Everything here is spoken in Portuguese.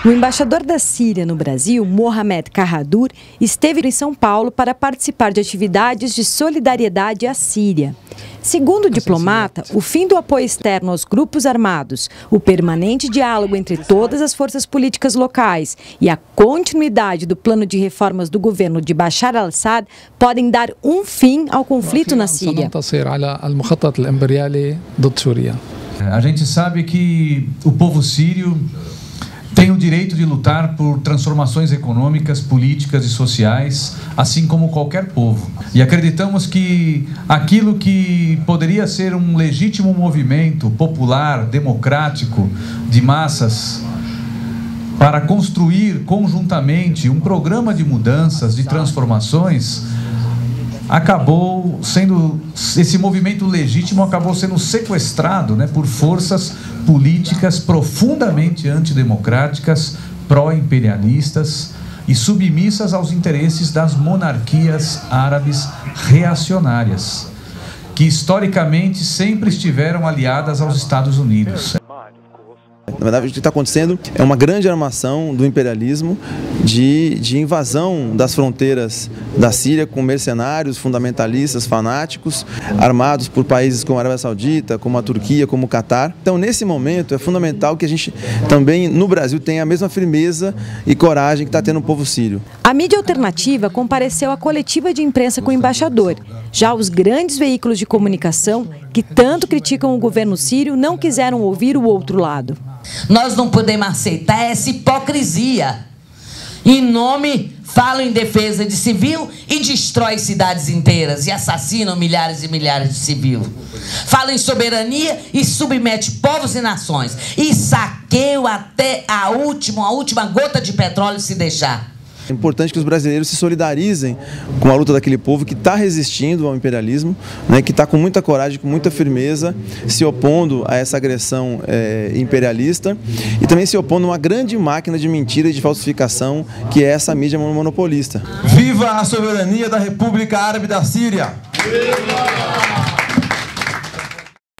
O embaixador da Síria no Brasil, Mohamed Kahradour, esteve em São Paulo para participar de atividades de solidariedade à Síria. Segundo o diplomata, o fim do apoio externo aos grupos armados, o permanente diálogo entre todas as forças políticas locais e a continuidade do plano de reformas do governo de Bashar al-Assad podem dar um fim ao conflito na Síria. A gente sabe que o povo sírio tem o direito de lutar por transformações econômicas, políticas e sociais, assim como qualquer povo. E acreditamos que aquilo que poderia ser um legítimo movimento popular, democrático, de massas, para construir conjuntamente um programa de mudanças, de transformações, acabou sendo, esse movimento legítimo acabou sendo sequestrado, por forças políticas profundamente antidemocráticas, pró-imperialistas e submissas aos interesses das monarquias árabes reacionárias, que historicamente sempre estiveram aliadas aos Estados Unidos. Na verdade, o que está acontecendo é uma grande armação do imperialismo de invasão das fronteiras da Síria com mercenários, fundamentalistas, fanáticos, armados por países como a Arábia Saudita, como a Turquia, como o Catar. Então, nesse momento, é fundamental que a gente também, no Brasil, tenha a mesma firmeza e coragem que está tendo o povo sírio. A mídia alternativa compareceu à coletiva de imprensa com o embaixador. Já os grandes veículos de comunicação, que tanto criticam o governo sírio, não quiseram ouvir o outro lado. Nós não podemos aceitar essa hipocrisia. Em nome, falam em defesa de civil e destrói cidades inteiras e assassinam milhares e milhares de civis. Falam em soberania e submete povos e nações. E saqueiam até a última gota de petróleo se deixar. É importante que os brasileiros se solidarizem com a luta daquele povo que está resistindo ao imperialismo, que está com muita coragem, com muita firmeza, se opondo a essa agressão imperialista e também se opondo a uma grande máquina de mentira e de falsificação que é essa mídia monopolista. Viva a soberania da República Árabe da Síria! Viva!